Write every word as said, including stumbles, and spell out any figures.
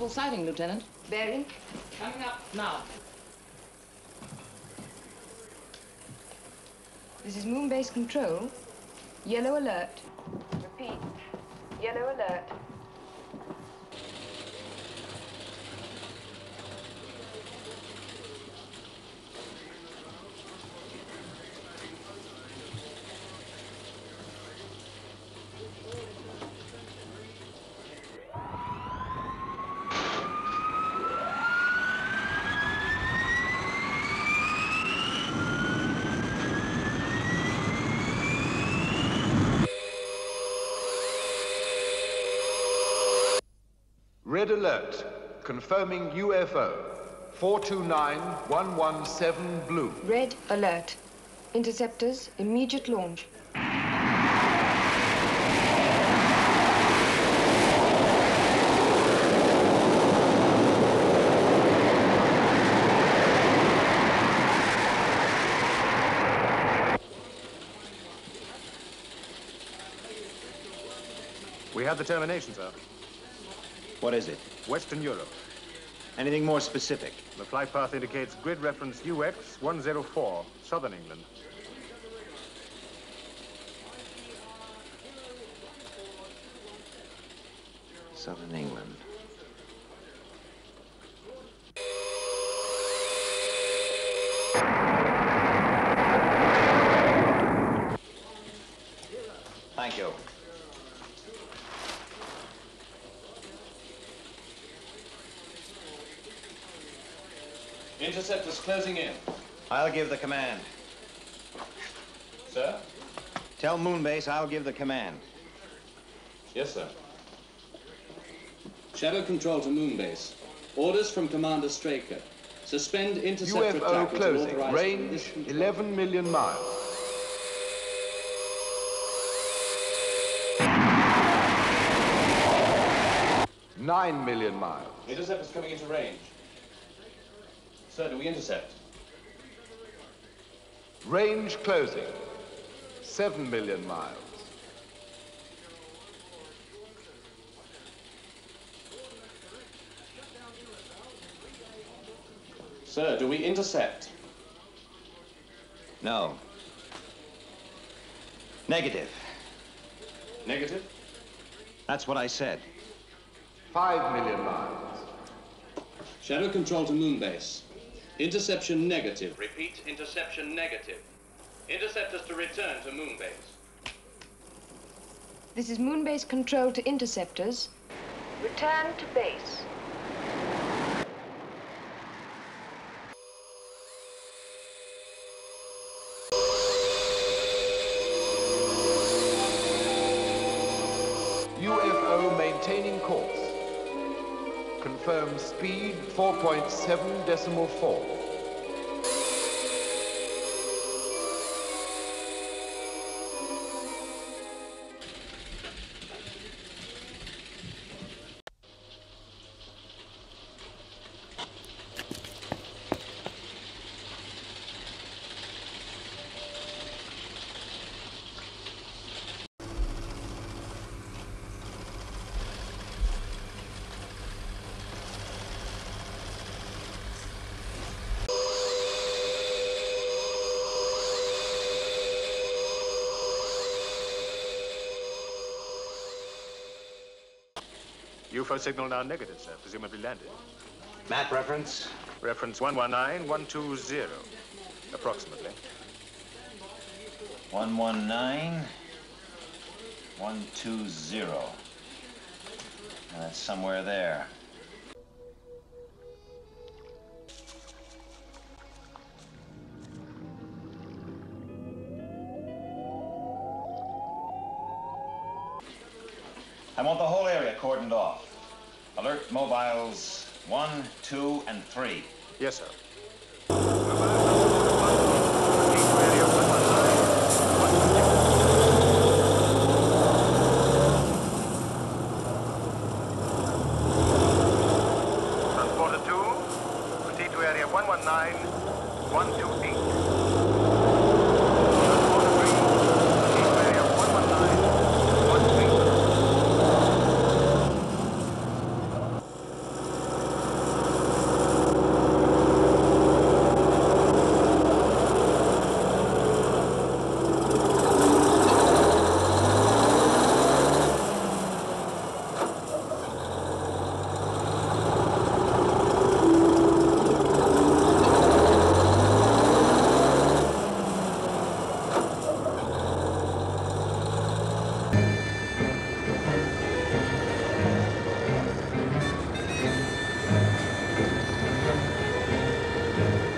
Possible sighting, Lieutenant. Bearing? Coming up now. This is Moon Base Control. Yellow alert. Repeat. Yellow alert. Red alert. Confirming U F O. four two nine one one seven blue. Red alert. Interceptors, immediate launch. We have the termination, sir. What is it? Western Europe. Anything more specific? The flight path indicates grid reference U X one zero four, southern England. Southern England. Thank you. Interceptors closing in. I'll give the command. Sir? Tell Moonbase I'll give the command. Yes, sir. Shadow control to Moonbase. Orders from Commander Straker. Suspend interceptor U F O attack closing. until authorized. Range eleven million miles. Nine million miles. Interceptors coming into range. Sir, do we intercept? Range closing. Seven million miles. Sir, do we intercept? No. Negative. Negative? That's what I said. Five million miles. Shadow control to Moonbase. Interception negative. Repeat, interception negative. Interceptors to return to Moonbase. This is Moonbase Control to interceptors. Return to base. U F O maintaining course. Confirm speed four point seven decimal four. U F O signal now negative, sir. Presumably landed. Map reference? Reference one one nine one two zero, approximately. one one nine one two zero. And that's somewhere there. I want the whole area cordoned off. Alert mobiles one, two, and three. Yes, sir. Transporter two, proceed to area one one nine one two eight. Transporter three, proceed to area one one nine one two eight. Mobiles.